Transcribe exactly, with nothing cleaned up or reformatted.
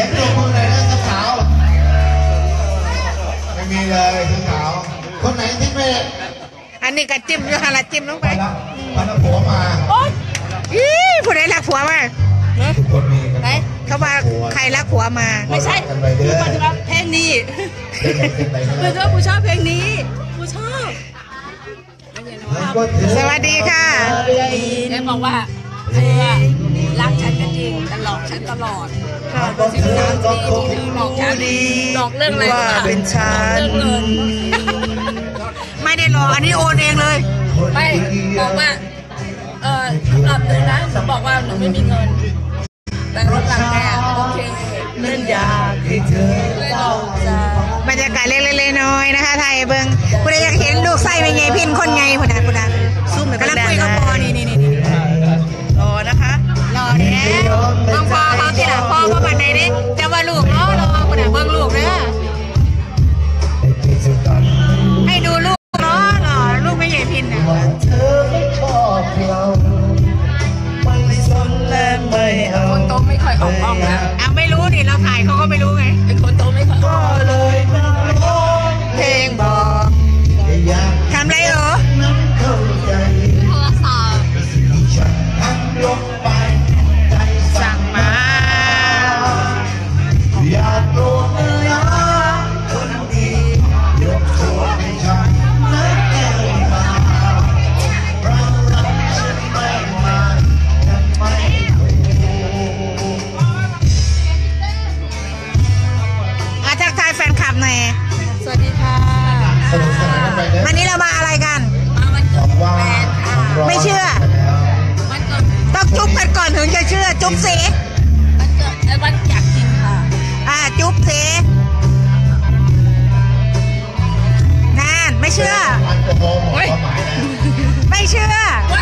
ตัวคนไหนนะสาวไม่มีเลยสาวคนไหนที่ไม่อันนี้ก็จิ้มอยู่ฮาราจิ้มลงไปพันผัวมาอีผู้ใดรักผัวมาทุกคนมีไหนเขาว่าใครรักผัวมาไม่ใช่คือปัจจุบันเพลงนี้คือว่าผู้ชอบเพลงนี้ผู้ชอบสวัสดีค่ะแกบอกว่าเธอรักฉันกันจริงแต่หลอกฉันตลอดสิบสามปีที่เธอหลอกฉันหลอกเรื่องอะไรว่าเป็นฉันไม่ได้หลอกอันนี้โอนเองเลยไม่บอกว่าเออสำหรับหนูนะหนูบอกว่าหนูไม่มีเงินแต่รถหลังแกโอเคเล่นยาให้เธอเล่าใจบรรยากาศเล็กๆน้อยๆนะคะไทยเบิ้งคุณอยากเห็นลูกไส้เป็นไงพินคนไงคุณนะคุณนะซุ่มกำลังคุยกับปอนี่นี่นี่รอนะคะรอเนี่ยมองพอเขาที่หลังพอว่าบันไดนี่จะว่าลูกรอรอคุณนะเบิ้งลูกเลยให้ดูลูกรอรอลูกไม่ใหญ่พินนะคนโตไม่ค่อยออกกล้องนะอ่ะไม่รู้ดิเราถ่ายเขาก็ไม่รู้ไงไอ้คนโตไม่ค่อยออกเพลงบอกทำไรเหรอโทรศัพท์สั่งมาอย่าโกรธนะคนดียกโทษให้ฉันนะแก้วมาเรารักฉันไม่มาฉันไม่อาทักทายแฟนคลับหน่อยสวัสดีค่ะวันนี้เรามาอะไรกันมาวันเกิดแฟนค่ะไม่เชื่อวันเกิดต้องจุ๊บกันก่อนถึงจะเชื่อจุ๊บสิวันเกิดไอ้วันอยากกินค่ะอ่าจุ๊บสิงานไม่เชื่อไม่เชื่อว่า